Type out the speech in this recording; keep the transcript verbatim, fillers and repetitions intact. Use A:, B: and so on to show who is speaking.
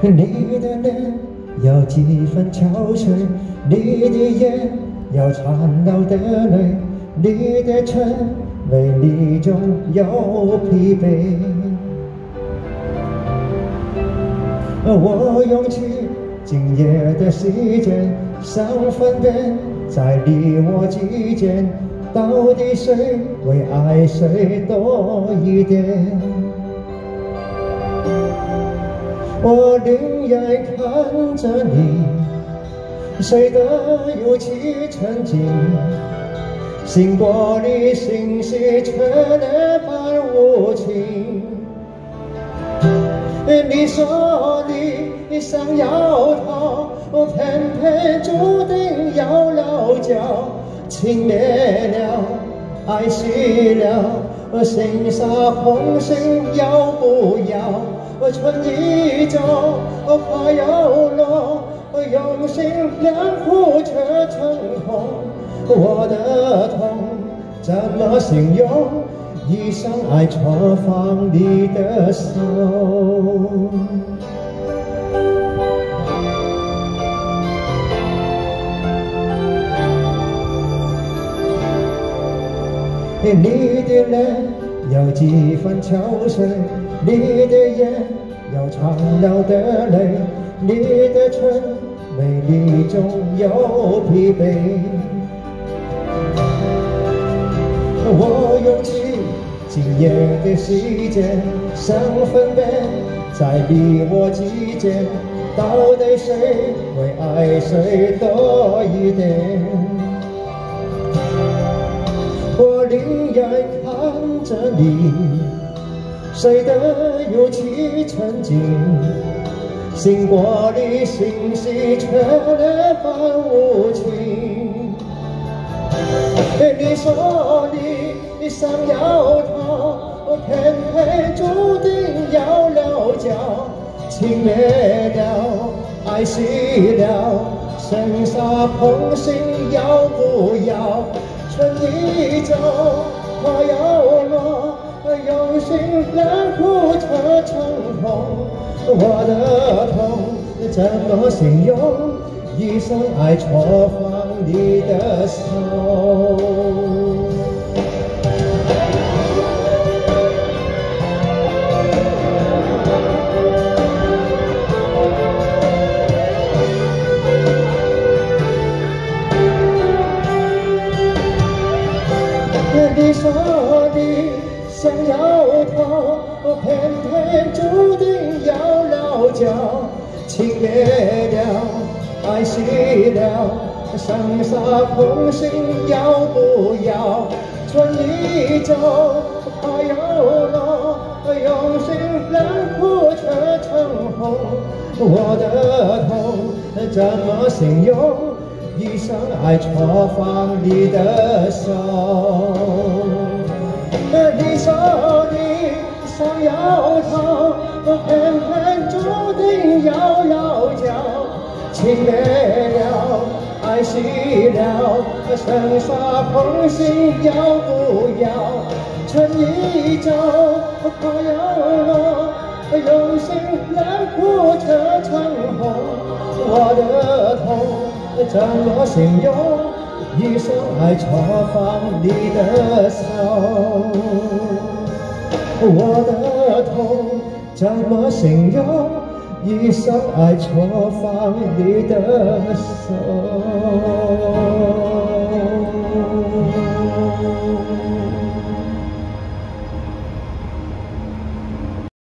A: 你的脸有几分憔悴，你的眼有缠绕的泪，你的唇美丽中有疲惫。我用尽今夜的时间，想分辨在你我之间，到底谁会爱谁多一点？我宁愿看着你，睡得有气沉静，醒过你心事却那般无情。你说你想要逃，偏偏注定要落脚，情灭了，爱熄了，心杀红心要不要？春已走，花又落，用心良苦却成空。我的痛怎么形容？一生爱错放你的手。你的脸有几分憔悴，你的眼有缠绕的泪，你的唇美丽中有疲惫。我用尽今夜的时间，想分辨在你我之间，到底谁会爱谁多一点？我宁愿看着你睡得有气沉静，醒过你心事却那般无情。你说你想要逃，偏偏注定要落脚，情灭了，爱熄了，生杀碰心要不要？春已走，花又落，用心良苦却成空。我的痛怎么形容？一生爱错放你的手。你说你想要逃，偏偏注定要落脚，情灭了，爱熄了，生杀碰心要不要？春已走，花又落，用心良苦却成红。我的痛怎么形容？一生爱错放你的手。你说你想要逃，偏偏注定要落脚，情灭了，爱熄了，生杀碰心要不要？春已走，花又落，用心良苦却成红。我的痛怎么形容？一生爱错放你的手。我的痛怎么形容？一生爱错放你的手。